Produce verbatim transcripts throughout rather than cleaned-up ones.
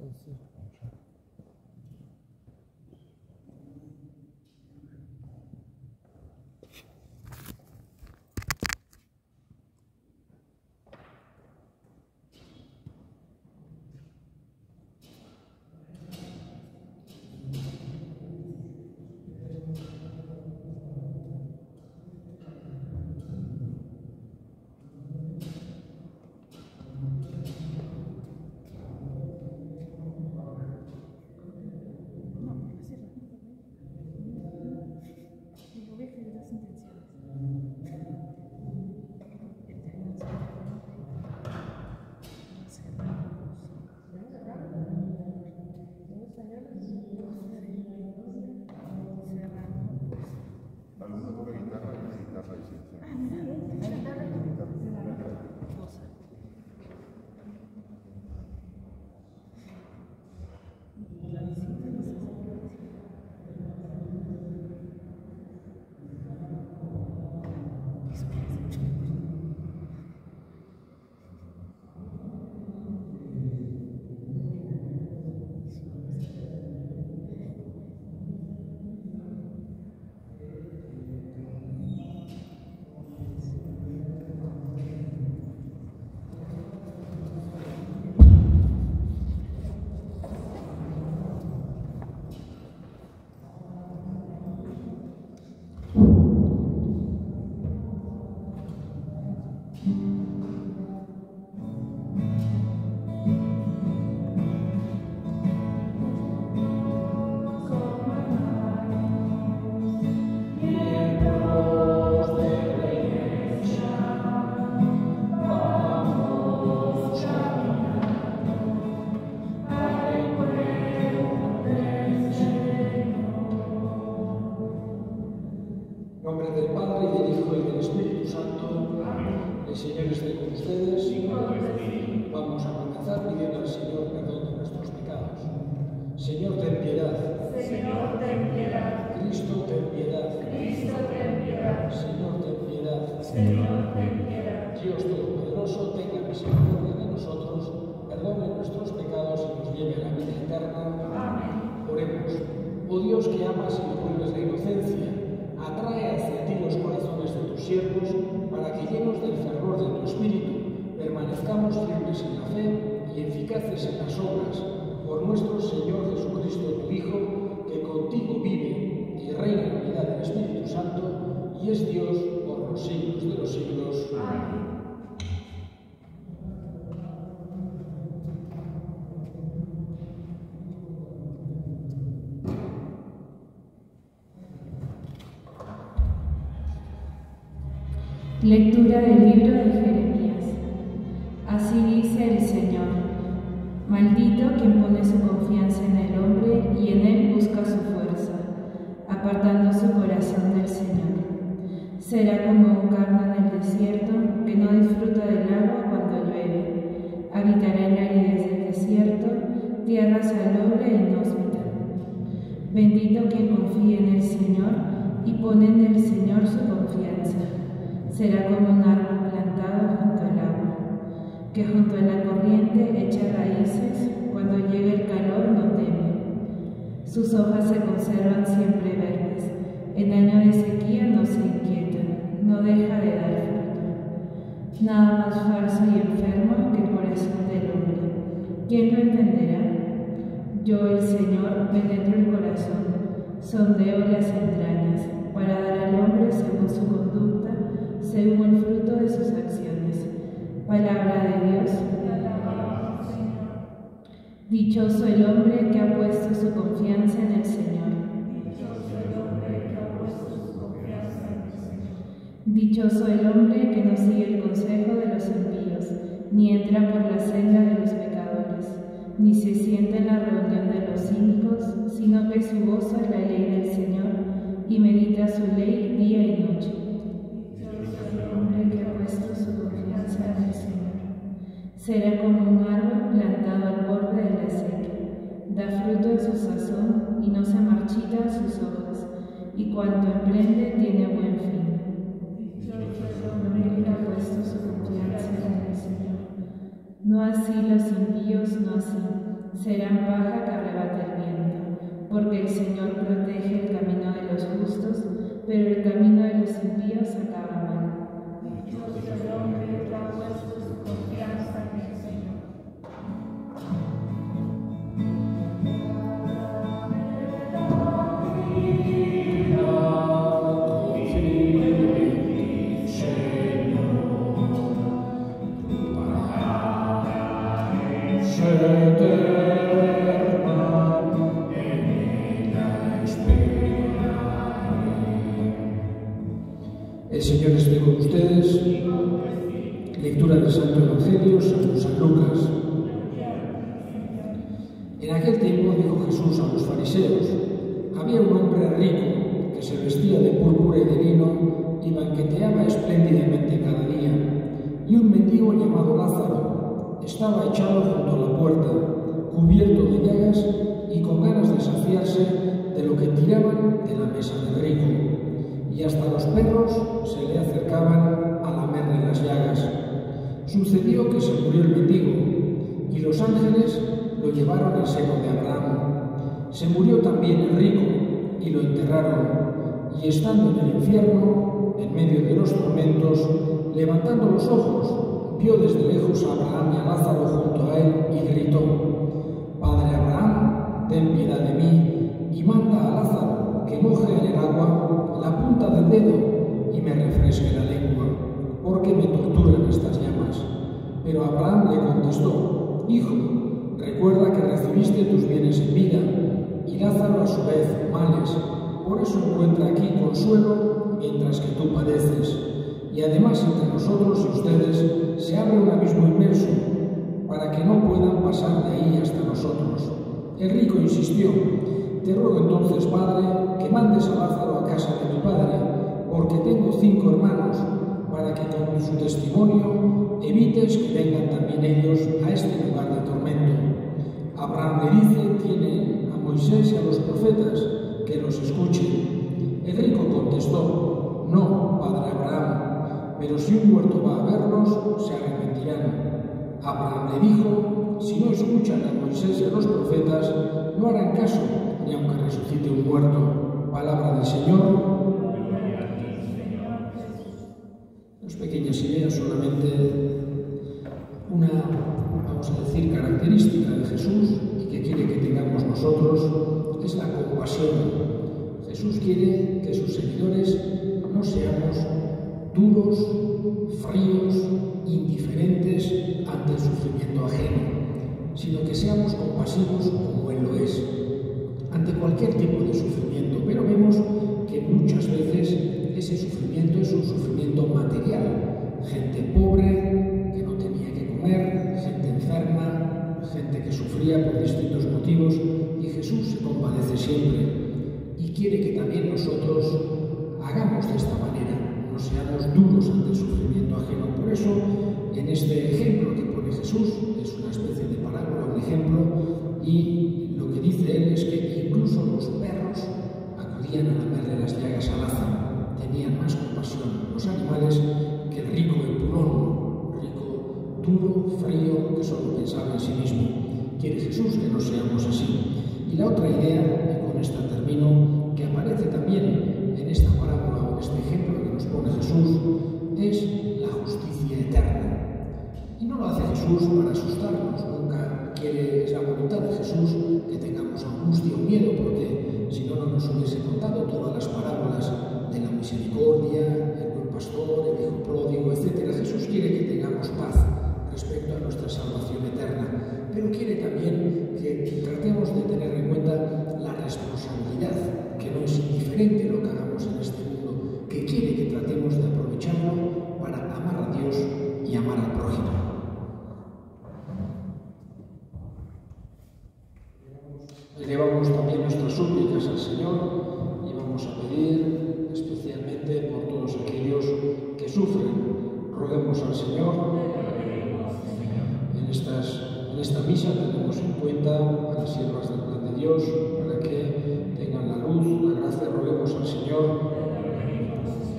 Lectura del libro de Jeremías. Así dice el Señor: Maldito quien pone su confianza en el hombre y en él busca su fuerza, apartando su corazón del Señor. Será como un carno en el desierto que no disfruta del agua cuando llueve. Habitará en la aridez del desierto, tierra salobre e inhóspita. Bendito quien confíe en el Señor y pone en el Señor su confianza. Será como un árbol plantado junto al agua, que junto a la corriente echa raíces, cuando llega el calor no teme. Sus hojas se conservan siempre verdes, en año de sequía no se inquieta, no deja de dar fruto. Nada más falso y enfermo que el corazón del hombre. ¿Quién lo entenderá? Yo, el Señor, penetro el corazón, sondeo las entrañas, para dar al hombre según su conducta, según el fruto de sus acciones. Palabra de Dios. Dichoso el hombre que ha puesto su confianza en el Señor. Dichoso el hombre que no sigue el consejo de los impíos, ni entra por la senda de los pecadores, ni se sienta en la reunión de los cínicos, sino que su gozo es la ley del Señor, y medita su ley día y noche. Que ha puesto su confianza en el Señor. Será como un árbol plantado al borde de la sequía, da fruto en su sazón y no se marchitan sus hojas, y cuanto emprende tiene buen fin. El hombre que ha puesto su confianza en el Señor. No así los impíos, no así, serán paja que arrebata el viento, porque el Señor protege el camino de los justos, pero el camino de los impíos acaba mal. Dichoso el hombre que ha puesto su confianza en el Señor. El Señor esté con ustedes. Lectura del Santo Evangelio según San Lucas. En aquel tiempo dijo Jesús a los fariseos: había un hombre rico que se vestía de púrpura y de lino y banqueteaba espléndidamente cada día. Y un mendigo llamado Lázaro estaba echado junto a la puerta, cubierto de llagas y con ganas de saciarse de lo que tiraban de la mesa del rico. Y hasta los perros se le acercaban a lamerle las llagas. Sucedió que se murió el mendigo, y los ángeles lo llevaron al seno de Abraham. Se murió también el rico, y lo enterraron. Y estando en el infierno, en medio de los tormentos, levantando los ojos, vio desde lejos a Abraham y a Lázaro junto a él, y gritó: Padre Abraham, ten piedad de mí, y manda a Lázaro que moje en el agua la punta del dedo y me refresque la lengua, porque me torturan estas llamas. Pero Abraham le contestó: Hijo, recuerda que recibiste tus bienes en vida, y Lázaro a su vez males, por eso encuentra aquí consuelo mientras que tú padeces. Y además entre nosotros y ustedes se abre un abismo inmenso, para que no puedan pasar de ahí hasta nosotros. El rico insistió: Te ruego entonces, Padre, que mandes a Lázaro a casa de mi padre, porque tengo cinco hermanos, para que con su testimonio evites que vengan también ellos a este lugar de tormento. Abraham le dice: Tiene a Moisés y a los profetas, que los escuchen. El rico contestó: No, padre Abraham, pero si un muerto va a verlos, se arrepentirán. Abraham le dijo: Si no escuchan a Moisés y a los profetas, no harán caso, ni aunque resucite un muerto. Palabra del Señor. Dos pequeñas ideas, solamente una, vamos a decir, característica de Jesús y que quiere que tengamos nosotros, es la compasión. Jesús quiere que sus seguidores no seamos duros, fríos, indiferentes ante el sufrimiento ajeno, sino que seamos compasivos como Él lo es, ante cualquier tipo de sufrimiento. Pero vemos que muchas veces ese sufrimiento es un sufrimiento material. Gente pobre, que no tenía que comer, gente enferma, gente que sufría por distintos motivos, y Jesús se compadece siempre. Y quiere que también nosotros hagamos de esta manera, no seamos duros ante el sufrimiento ajeno. Por eso, en este ejemplo que pone Jesús, es una especie de parábola, un ejemplo, y lo que dice él es que incluso los perros acudían a lamerle las llagas a Lázaro, tenían más compasión los animales que el rico empurón, rico duro, frío, que solo pensaba en sí mismo. Quiere Jesús que no seamos así. Y la otra idea, y con esta termino, que aparece también en esta parábola o en este ejemplo que nos pone Jesús, es la justicia eterna. Y no lo hace Jesús para asustarnos, nunca quiere, es la voluntad de Jesús que tengamos angustia o miedo, porque si no, no nos hubiese contado todas las parábolas de la misericordia, el buen pastor, el hijo pródigo, etcétera. Jesús quiere que tengamos paz respecto a nuestra salvación eterna, pero quiere también que tratemos de tener en cuenta la responsabilidad, que no es indiferente lo que hagamos en este mundo, que quiere que tratemos de aprovecharlo para amar a Dios y amar al prójimo. Elevamos también nuestras súplicas al Señor y vamos a pedir especialmente por todos aquellos que sufren. Roguemos al Señor. En, estas, en esta misa tenemos en cuenta a las siervas del plan de Dios para que tengan la luz, la gracia. Roguemos al Señor.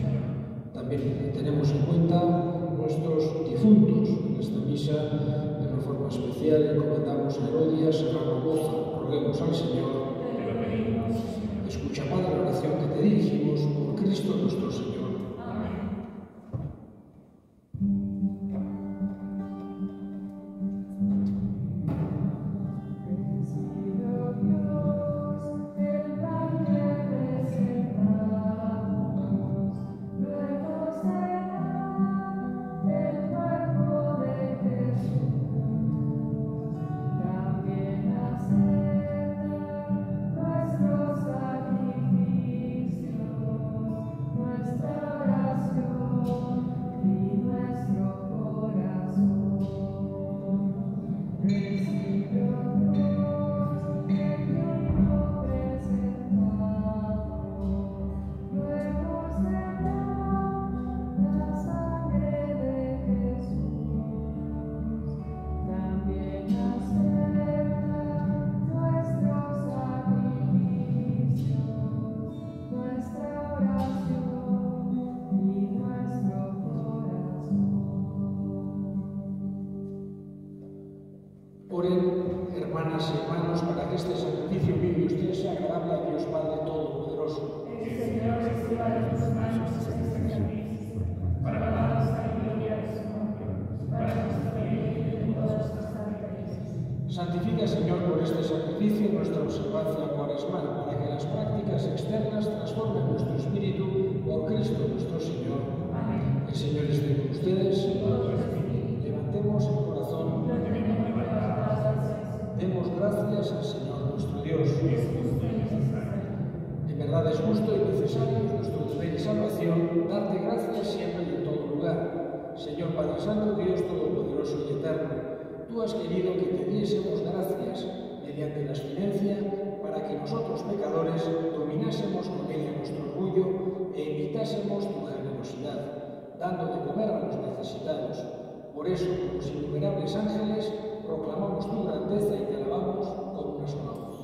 También tenemos en cuenta nuestros difuntos en esta misa, una forma especial encomendamos a Herodias Serrano Boza. Roguemos al Señor. Escucha, Padre, la oración que te dirigimos por Cristo nuestro Señor. Oren, hermanas y hermanos, para que este sacrificio mío y usted sea agradable a Dios Padre Todopoderoso. El Señor reciba de tus manos este sacrificio, para la alabanza y gloria de su nombre, para nuestro bien y todas nuestras sacrificios. Santifica, Señor, por este sacrificio nuestra observancia cuaresmal, para que las prácticas externas transformen nuestro espíritu por Cristo nuestro Señor. Amén. El Señor esté con ustedes. Levantemos el corazón. Demos gracias al Señor nuestro Dios. En verdad es justo y necesario, es nuestro deber y salvación, darte gracias siempre y en todo lugar. Señor Padre Santo, Dios Todopoderoso y Eterno, tú has querido que te diésemos gracias mediante la abstinencia para que nosotros pecadores dominásemos con ella nuestro orgullo e imitásemos tu generosidad, dando de comer a los necesitados. Por eso, con los innumerables ángeles, proclamamos tu grandeza y te alabamos con una sola voz.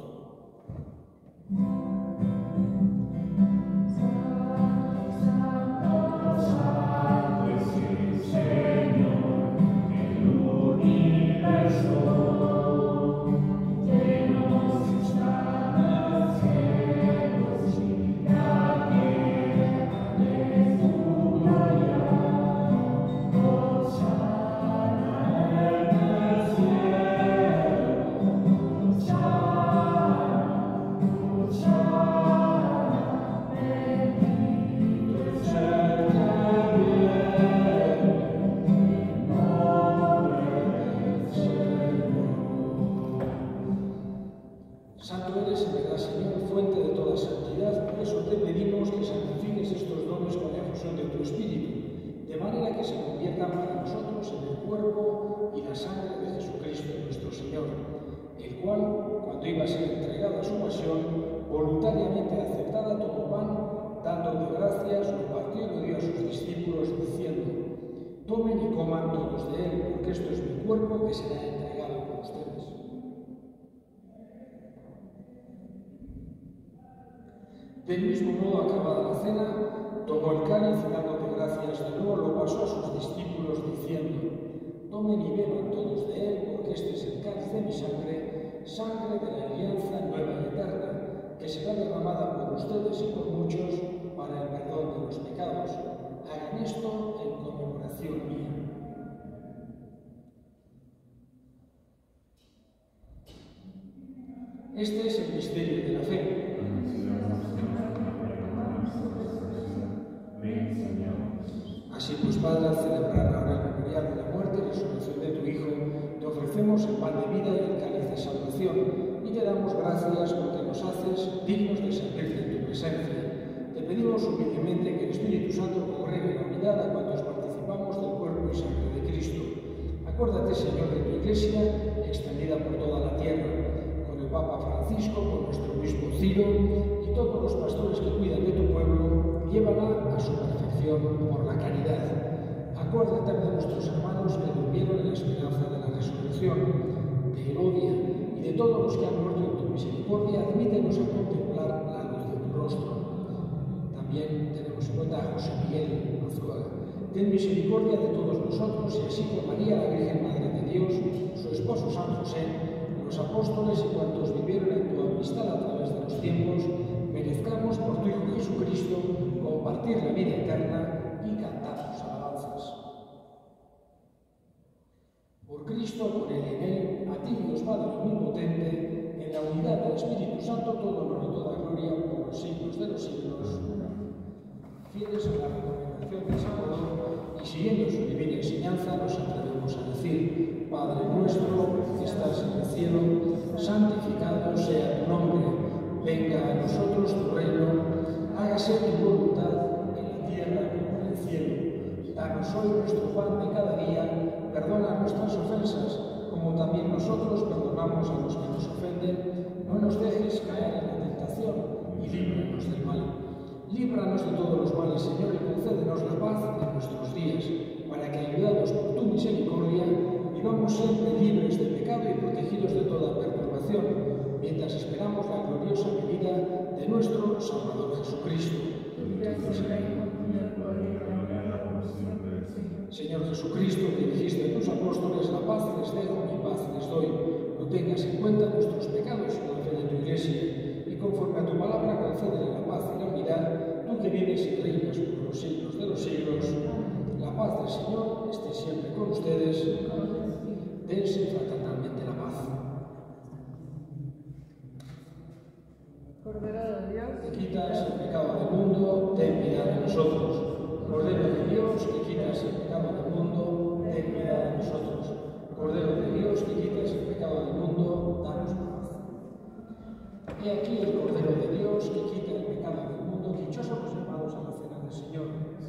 Santo eres, en verdad, Señor, fuente de toda santidad, por eso te pedimos que santifiques estos dones con la efusión de tu Espíritu, de manera que se conviertan para nosotros en el cuerpo y la sangre de Jesucristo nuestro Señor, el cual, cuando iba a ser entregado a su pasión, voluntariamente aceptada tomó pan, dándote gracias, lo partió y lo dio a sus discípulos, diciendo: tomen y coman todos de él, porque esto es mi cuerpo que será entregado por ustedes. Del mismo modo, acabada la cena, tomó el cáliz y dándote gracias de nuevo lo pasó a sus discípulos diciendo: tomen y beban todos de él, porque este es el cáliz de mi sangre, sangre de la alianza nueva y eterna, que será derramada por ustedes y por muchos para el perdón de los pecados. Hagan esto en conmemoración mía. Este es el misterio de la fe. Así pues, Padre, al celebrar ahora el memorial de la muerte y resurrección de tu Hijo, te ofrecemos el pan de vida y el cáliz de salvación, y te damos gracias porque nos haces dignos de servirte en tu presencia. Te pedimos humildemente que el Espíritu Santo congregue la unidad a cuantos participamos del cuerpo y sangre de Cristo. Acuérdate, Señor, de tu Iglesia, extendida por toda la tierra, con el Papa Francisco, con nuestro obispo Ciro y todos los pastores que cuidan de tu pueblo, llévala a su perfección por la caridad. Acuérdate de nuestros hermanos que durmieron en la esperanza de la resurrección, de Herodia y de todos los que han muerto en tu misericordia, admítenos a contemplar la luz de tu rostro. También tenemos en cuenta a José Miguel Azcona. Ten misericordia de todos nosotros y así con María, la Virgen Madre de Dios, Dios, su esposo San José, los apóstoles y cuantos vivieron en tu amistad a través de los tiempos, merezcamos por tu Hijo Jesucristo compartir la vida eterna y cantar tus alabanzas. Por Cristo, por Él y en Él, a ti Dios Padre omnipotente, en la unidad del Espíritu Santo, todo honor y toda gloria por los siglos de los siglos. Fieles a la recomendación del Salvador y siguiendo su divina enseñanza, nos atrevemos a decir: Padre nuestro que estás en el cielo, santificado sea tu nombre. Venga a nosotros tu reino, hágase tu voluntad en la tierra como en el cielo. Danos hoy nuestro pan de cada día, perdona nuestras ofensas, como también nosotros perdonamos a los que nos ofenden. No nos dejes caer en la tentación y líbranos del mal. Líbranos de todos los males, Señor, y concédenos la paz en nuestros días, para que, ayudados por tu misericordia, vivamos siempre libres de pecado y protegidos de toda perturbación, mientras esperamos la gloriosa venida de nuestro Salvador Jesucristo. Señor Jesucristo, que dijiste a tus apóstoles: la paz les dejo, mi paz les doy. No tengas en cuenta nuestros pecados, sino la fe de tu Iglesia, y conforme a tu palabra concédele la paz y la unidad, tú que vives y reinas por los siglos de los siglos. La paz del Señor esté siempre con ustedes. Dense fraternalmente la paz. Cordero de Dios, Que quitas el pecado del mundo, ten piedad de nosotros. Cordero de Dios, que quitas el pecado del mundo, ten piedad de nosotros. Cordero de Dios, que quitas el pecado del mundo, danos paz. He aquí el Cordero de Dios, que quita el pecado del mundo. Dichosos los llamados a la cena del Señor.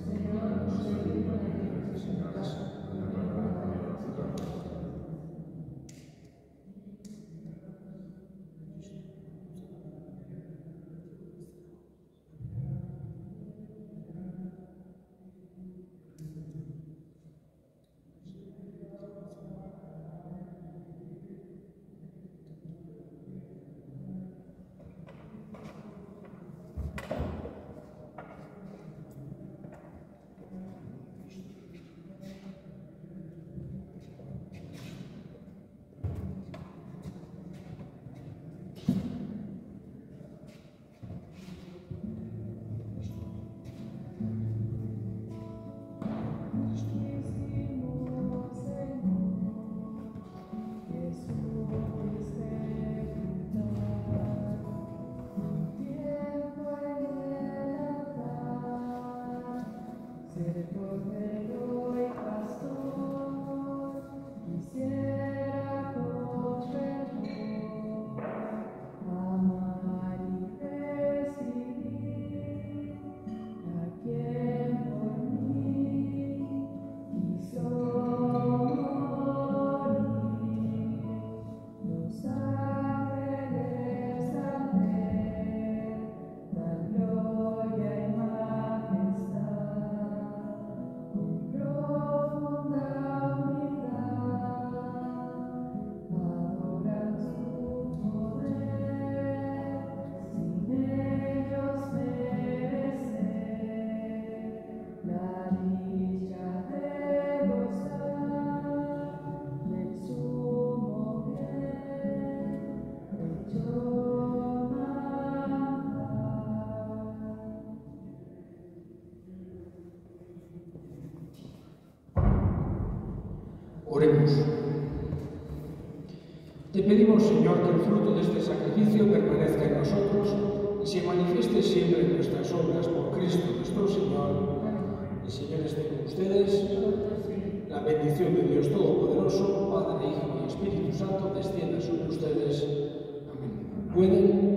Oremos. Te pedimos, Señor, que el fruto de este sacrificio permanezca en nosotros y se manifieste siempre en nuestras obras por Cristo nuestro Señor. El Señor esté con ustedes. La bendición de Dios Todopoderoso, Padre, Hijo y Espíritu Santo, descienda sobre ustedes. Amén. Pueden